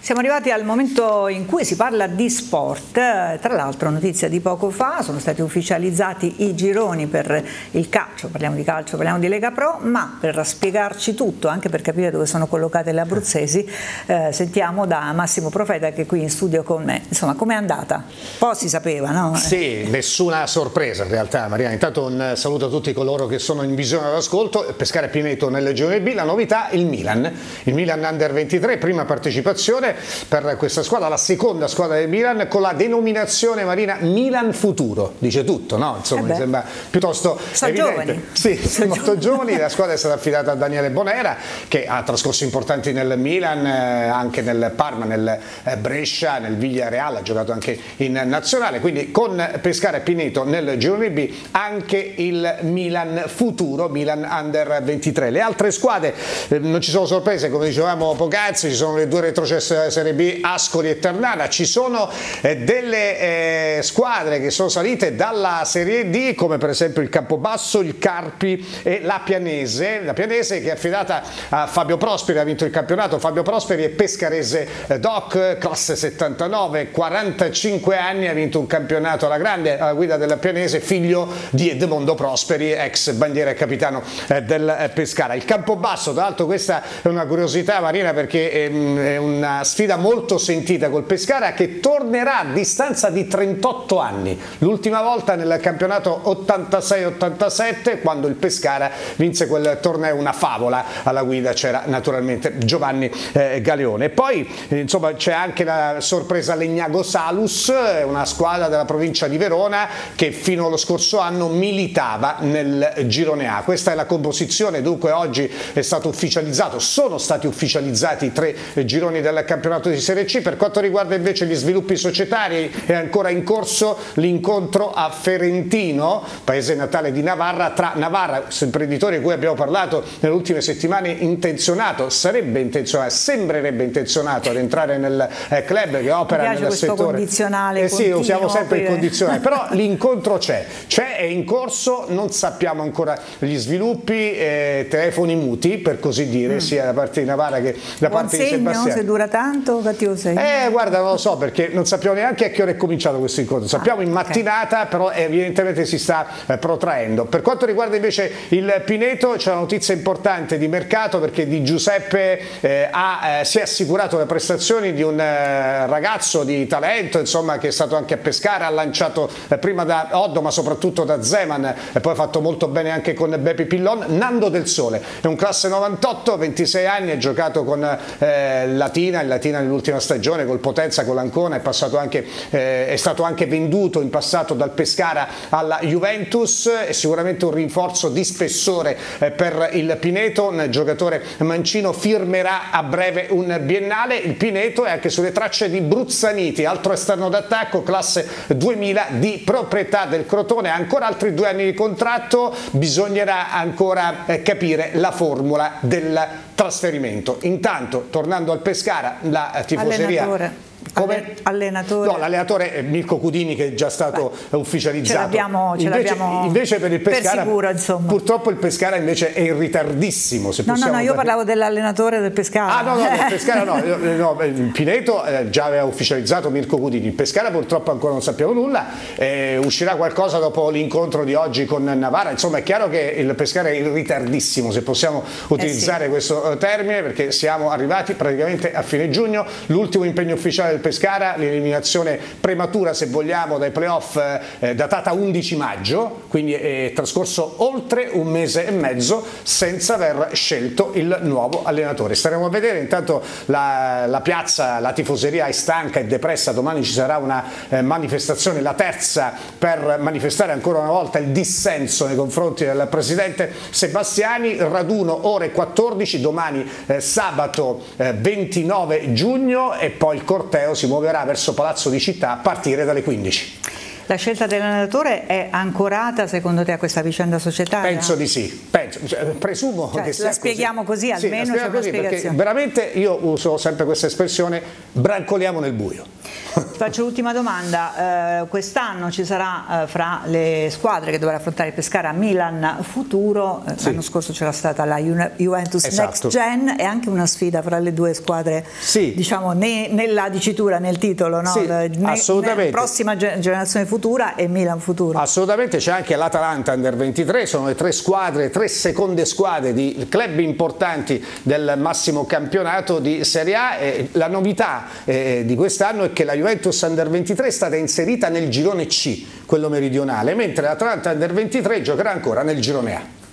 Siamo arrivati al momento in cui si parla di sport. Tra l'altro, notizia di poco fa, sono stati ufficializzati i gironi per il calcio, parliamo di calcio, parliamo di Lega Pro, ma per spiegarci tutto, anche per capire dove sono collocate le abruzzesi, sentiamo da Massimo Profeta, che è qui in studio con me. Insomma, com'è andata? Un po' si sapeva, no? Sì, nessuna sorpresa in realtà, Mariana. Intanto un saluto a tutti coloro che sono in visione all'ascolto. Pescara e Pineto nel girone B, la novità il Milan Under 23, prima partecipazione per questa squadra, la seconda squadra del Milan, con la denominazione, Marina, Milan Futuro, dice tutto, no? Insomma, mi sembra piuttosto evidente. Giovani. Sì, sono molto giovani. La squadra è stata affidata a Daniele Bonera, che ha trascorso importanti nel Milan, anche nel Parma, nel Brescia, nel Villarreal, ha giocato anche in nazionale, quindi con Pescara e Pineto nel girone B anche il Milan Futuro, Milan Under 23. Le altre squadre non ci sono sorprese, come dicevamo poc'anzi, ci sono le due retrocesse della Serie B, Ascoli e Ternana, ci sono delle squadre che sono salite dalla Serie D, come per esempio il Campobasso, il Carpi e la Pianese che è affidata a Fabio Prosperi, ha vinto il campionato. Fabio Prosperi è pescarese doc, classe 79, 45 anni, ha vinto un campionato alla grande alla guida della Pianese, figlio di Edmondo Prosperi, ex bandiera e capitano del Pescara. Il Campobasso, tra l'altro, questa è una curiosità, Marina, perché è una sfida molto sentita col Pescara, che tornerà a distanza di 38 anni, l'ultima volta nel campionato 86-87, quando il Pescara vinse quel torneo. Una favola, alla guida c'era naturalmente Giovanni Galeone. E poi insomma c'è anche la sorpresa Legnago Salus, una squadra della provincia di Verona che fino allo scorso anno militava nel girone A. Questa è la composizione, dunque oggi è stato ufficializzato, sono stati ufficializzati i 3 gironi del campionato di Serie C. Per quanto riguarda invece gli sviluppi societari, è ancora in corso l'incontro a Ferentino, paese natale di Navarra, tra Navarra, imprenditore di cui abbiamo parlato nelle ultime settimane, sembrerebbe intenzionato ad entrare nel club che opera nel settore. Condizionale sì, usiamo sempre il condizionale, però l'incontro c'è, è in corso, non sappiamo ancora gli sviluppi, telefoni muti per così dire, sia da parte di Navarra che da parte di Sebastiano. Se dura tanto, cattivo segno? Guarda, non lo so, perché non sappiamo neanche a che ora è cominciato questo incontro. Sappiamo in mattinata, però evidentemente si sta protraendo. Per quanto riguarda invece il Pineto, c'è una notizia importante di mercato, perché Di Giuseppe si è assicurato le prestazioni di un ragazzo di talento, insomma, che è stato anche a Pescara, ha lanciato prima da Oddo ma soprattutto da Zeman, e poi ha fatto molto bene anche con Bepi Pillon. Nando Del Sole è un classe 98, 26 anni, ha giocato con Latina nell'ultima stagione, col Potenza, con l'Ancona, è stato anche venduto in passato dal Pescara alla Juventus. È sicuramente un rinforzo di spessore per il Pineto. Un giocatore mancino firmerà a breve un biennale. Il Pineto è anche sulle tracce di Bruzzaniti, altro esterno d'attacco, classe 2000, di proprietà del Crotone, ancora altri 2 anni di contratto. Bisognerà ancora capire la formula del trasferimento. Intanto, tornando al Pescara, la tifoseria... Allenatore? No, l'allenatore è Mirko Cudini, che è già stato ufficializzato. Invece per il Pescara, per sicuro, insomma. Purtroppo il Pescara invece è in ritardissimo. Se no, io parlavo dell'allenatore del Pescara. Del Pescara no. Il Pineto già aveva ufficializzato Mirko Cudini, il Pescara purtroppo ancora non sappiamo nulla. Uscirà qualcosa dopo l'incontro di oggi con Navarra. Insomma, è chiaro che il Pescara è in ritardissimo, se possiamo utilizzare questo termine, perché siamo arrivati praticamente a fine giugno. L'ultimo impegno ufficiale del Pescara, l'eliminazione prematura, se vogliamo, dai playoff, datata 11 maggio, quindi è trascorso oltre un mese e mezzo senza aver scelto il nuovo allenatore. Staremo a vedere. Intanto la piazza, la tifoseria è stanca e depressa. Domani ci sarà una manifestazione, la terza, per manifestare ancora una volta il dissenso nei confronti del presidente Sebastiani. Raduno ore 14 domani, sabato 29 giugno, e poi il corteo si muoverà verso Palazzo di Città a partire dalle 15. La scelta dell'allenatore è ancorata secondo te a questa vicenda societaria? Penso di sì, presumo che sia la spieghiamo così, almeno c'è una spiegazione. Veramente io uso sempre questa espressione, brancoliamo nel buio. Faccio l'ultima domanda, quest'anno ci sarà fra le squadre che dovrà affrontare il Pescara Milan Futuro, l'anno scorso c'era stata la Juventus Next Gen, e anche una sfida fra le due squadre, diciamo nella dicitura, nel titolo, no? Assolutamente. Prossima generazione futura e Milan Futuro. Assolutamente, c'è anche l'Atalanta Under 23, sono le tre squadre, tre seconde squadre di club importanti del massimo campionato di Serie A, e la novità di quest'anno è che la Juventus Under 23 è stata inserita nel girone C, quello meridionale, mentre l'Atalanta Under 23 giocherà ancora nel girone A.